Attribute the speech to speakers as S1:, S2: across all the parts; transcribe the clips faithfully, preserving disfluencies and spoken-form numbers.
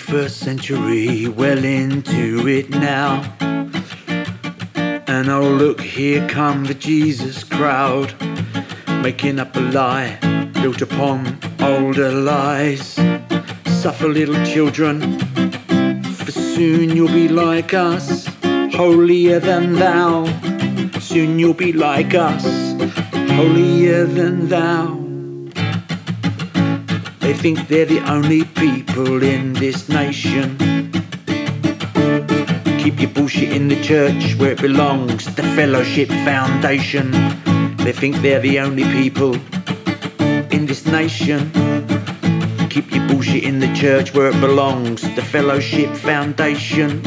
S1: twenty-first century, well into it now. And oh look, here come the Jesus crowd, making up a lie built upon older lies. Suffer little children, for soon you'll be like us, holier than thou. Soon you'll be like us, holier than thou. They think they're the only people in this nation. Keep your bullshit in the church where it belongs, the Fellowship Foundation. They think they're the only people in this nation. Keep your bullshit in the church where it belongs, the Fellowship Foundation.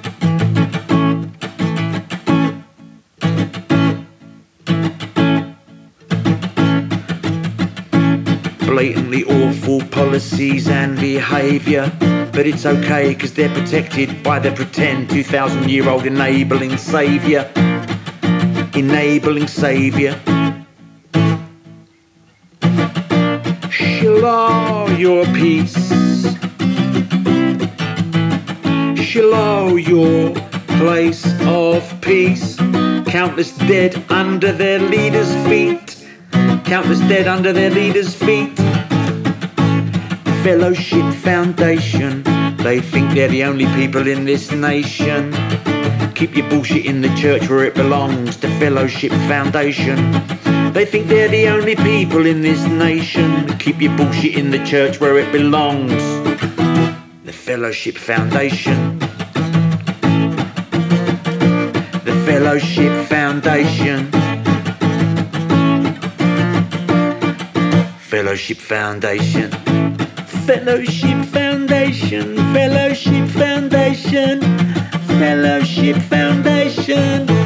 S1: Blatantly awful policies and behaviour, but it's okay cause they're protected by the pretend two thousand year old enabling saviour. Enabling saviour. She'll owe your peace, she'll owe your place of peace. Countless dead under their leaders' feet, countless dead under their leaders' feet. Fellowship Foundation, they think they're the only people in this nation. Keep your bullshit in the church where it belongs, the Fellowship Foundation. They think they're the only people in this nation. Keep your bullshit in the church where it belongs, the Fellowship Foundation. The Fellowship Foundation. Fellowship Foundation. Fellowship Foundation. Fellowship Foundation. Fellowship Foundation.